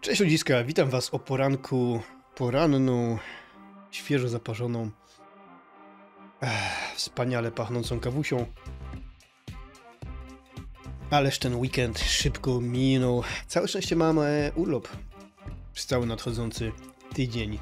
Cześć ludziska, witam was o poranku, poranną, świeżo zaparzoną, wspaniale pachnącą kawusią. Ależ ten weekend szybko minął. Całe szczęście mam urlop przez cały nadchodzący tydzień.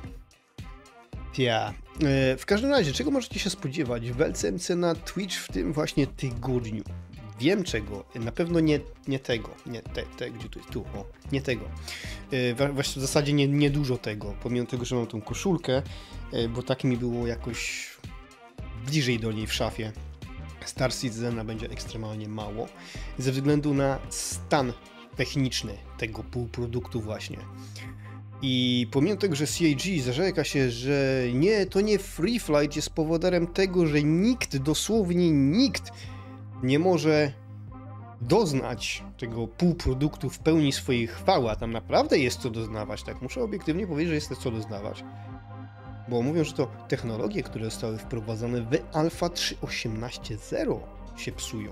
W każdym razie, czego możecie się spodziewać w LCMC na Twitch w tym właśnie tygodniu? Wiem czego, na pewno nie tego, gdzie to jest, tu, o, nie tego. Właśnie w zasadzie nie dużo tego, pomimo tego, że mam tą koszulkę, bo tak mi było jakoś bliżej do niej w szafie. Star Citizena będzie ekstremalnie mało, ze względu na stan techniczny tego półproduktu właśnie. I pomimo tego, że CIG zarzeka się, że nie, to nie Free Flight jest powodem tego, że nikt, dosłownie nikt nie może doznać tego półproduktu w pełni swojej chwały, a tam naprawdę jest co doznawać, tak? Muszę obiektywnie powiedzieć, że jest co doznawać. Bo mówią, że to technologie, które zostały wprowadzone w Alpha 3.18.0 się psują.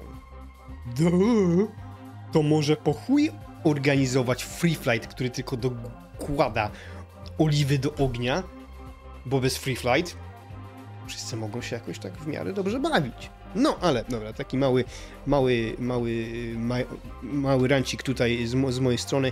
To może po chuj organizować Free Flight, który tylko dokłada oliwy do ognia, bo bez Free Flight wszyscy mogą się jakoś tak w miarę dobrze bawić. No, ale dobra, taki mały rancik tutaj z mojej strony.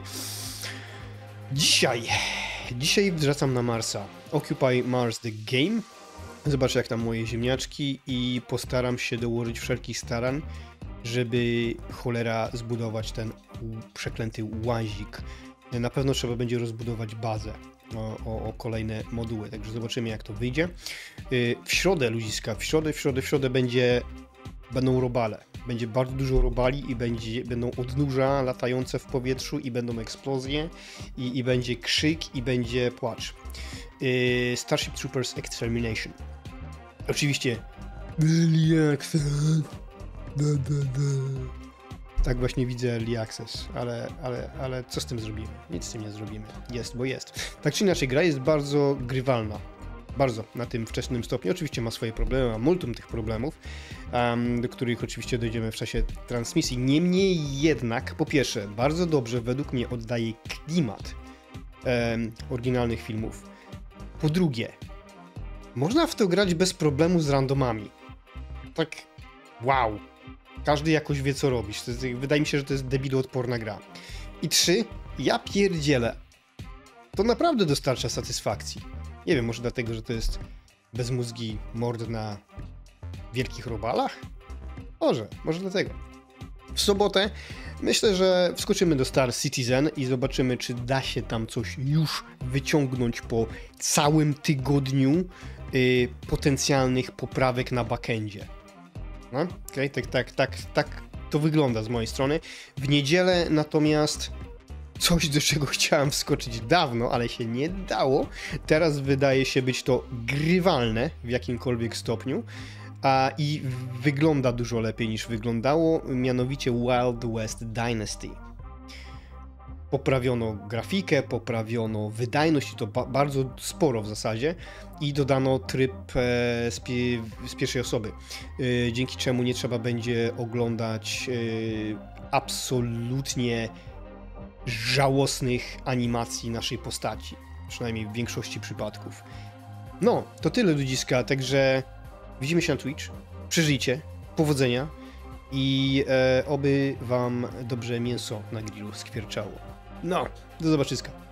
Dzisiaj wracam na Marsa. Occupy Mars The Game. Zobaczę jak tam moje ziemniaczki i postaram się dołożyć wszelkich starań, żeby cholera zbudować ten przeklęty łazik. Na pewno trzeba będzie rozbudować bazę o kolejne moduły, także zobaczymy jak to wyjdzie. W środę ludziska, w środę będą robale. Będzie bardzo dużo robali i będą odnóża latające w powietrzu i będą eksplozje i będzie krzyk i będzie płacz. Starship Troopers Extermination. Oczywiście Early Access. Tak właśnie widzę Early Access, ale co z tym zrobimy? Nic z tym nie zrobimy. Jest, bo jest. Tak czy inaczej, gra jest bardzo grywalna. Bardzo na tym wczesnym stopniu. Oczywiście ma swoje problemy, ma multum tych problemów, do których oczywiście dojdziemy w czasie transmisji. Niemniej jednak, po pierwsze, bardzo dobrze według mnie oddaje klimat oryginalnych filmów. Po drugie, można w to grać bez problemu z randomami. Tak, wow. Każdy jakoś wie co robić. Wydaje mi się, że to jest debiloodporna gra. I 3, ja pierdzielę. To naprawdę dostarcza satysfakcji. Nie wiem, może dlatego, że to jest bezmózgi mord na wielkich robalach? Może dlatego. W sobotę myślę, że wskoczymy do Star Citizen i zobaczymy, czy da się tam coś już wyciągnąć po całym tygodniu potencjalnych poprawek na backendzie. No, okej, tak to wygląda z mojej strony. W niedzielę natomiast coś, do czego chciałem wskoczyć dawno, ale się nie dało. Teraz wydaje się być to grywalne w jakimkolwiek stopniu i wygląda dużo lepiej niż wyglądało, mianowicie Wild West Dynasty. Poprawiono grafikę, poprawiono wydajność i to bardzo sporo w zasadzie i dodano tryb z pierwszej osoby, dzięki czemu nie trzeba będzie oglądać absolutnie żałosnych animacji naszej postaci, przynajmniej w większości przypadków. No, to tyle ludziska, także widzimy się na Twitch, przeżyjcie, powodzenia i oby wam dobrze mięso na grillu skwierczało. No, do zobaczyska.